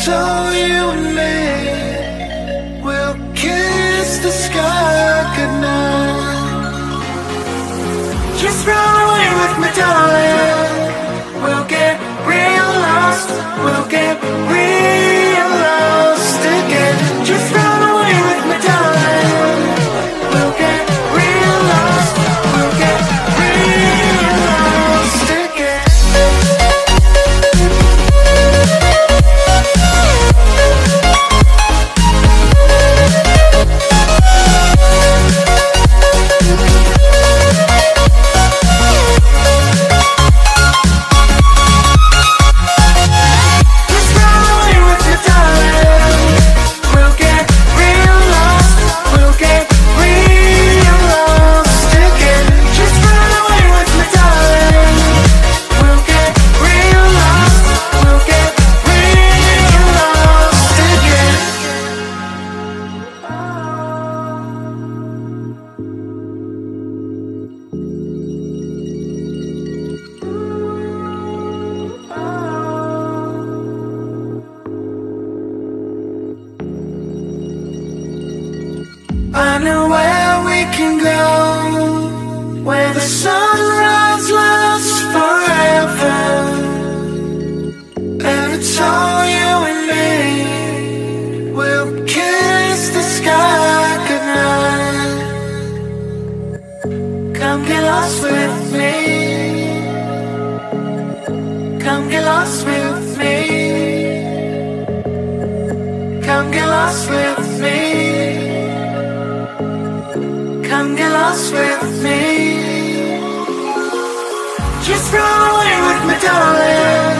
so you and me will kiss the sky goodnight. Just run away with me, darling. We'll get real lost. We'll get real lost again. Just run away with me, darling. We'll get real lost. We'll get real lost again. I know where we can go, where the sunrise lasts forever, and it's all you and me. We'll kiss the sky goodnight. Come get lost with me. Come get lost with me. Come get lost with me. Come get lost with me. Just run away with me, darling.